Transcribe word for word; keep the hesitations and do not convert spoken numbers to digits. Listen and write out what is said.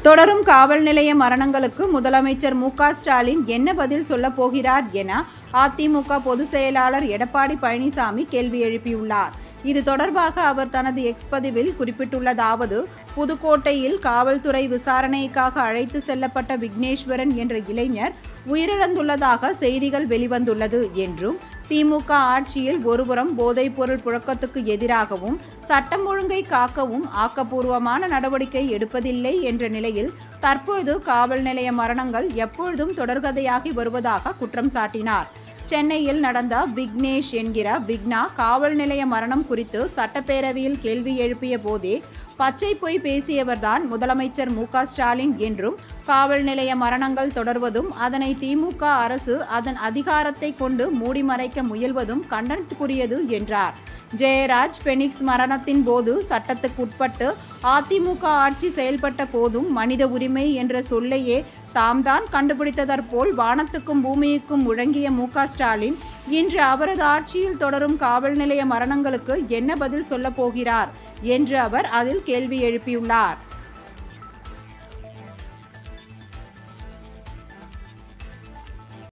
தொடரும் காவல் நிலைய மரணங்களுக்கு முதலமைச்சர் மு க ஸ்டாலின் என்ன பதில் சொல்லப் போகிறார் என அதிமுக பொதுச் செயலாளர் எடப்பாடி பழனிசாமி கேள்வி எழுப்பியுள்ளார். இது தொடர்பாக அவர் தனது எக்ஸ் பதிவில் குறிப்பிட்டுள்ளதாவது: புதுக்கோட்டையில் காவல்துறை விசாரணைக்காக அழைத்து செல்லப்பட்ட விக்னேஸ்வரன் என்ற இளைஞர் உயிரிழந்துள்ளதாக செய்திகள் வெளிவந்துள்ளது என்றும், திமுக ஆட்சியில் ஒருபுறம் போதைப் பொருள் புழக்கத்துக்கு எதிராகவும் சட்டம் ஒழுங்கை காக்கவும் ஆக்கப்பூர்வமான நடவடிக்கை எடுப்பதில்லை என்ற நிலையில் தற்பொழுது காவல் நிலைய மரணங்கள் எப்பொழுதும் தொடர்கதையாகி வருவதாக குற்றம் சாட்டினார். சென்னையில் நடந்த விக்னேஷ் என்கிற விக்னா காவல் நிலைய மரணம் குறித்து சட்டப்பேரவையில் கேள்வி எழுப்பிய போதே பச்சை பொய் பேசியவர்தான் முதலமைச்சர் மு க ஸ்டாலின் என்றும், காவல் நிலைய மரணங்கள் தொடர்வதும் அதனை திமுக அரசு அதன் அதிகாரத்தை கொண்டு மூடி மறைக்க முயல்வதும் கண்டனத்துக்குரியது என்றார். ஜெயராஜ் பெனிக்ஸ் மரணத்தின் போது சட்டத்துக்குட்பட்டு அதிமுக ஆட்சி செயல்பட்ட போதும் மனித உரிமை என்ற சொல்லையே தாம் தான் கண்டுபிடித்ததற்போல் வானத்துக்கும் பூமிக்கும் முழங்கிய மு க ஸ்டாலின் இன்று அவரது ஆட்சியில் தொடரும் காவல் நிலைய மரணங்களுக்கு என்ன பதில் சொல்லப் போகிறார் என்று அவர் அதில் கேள்வி எழுப்பியுள்ளார்.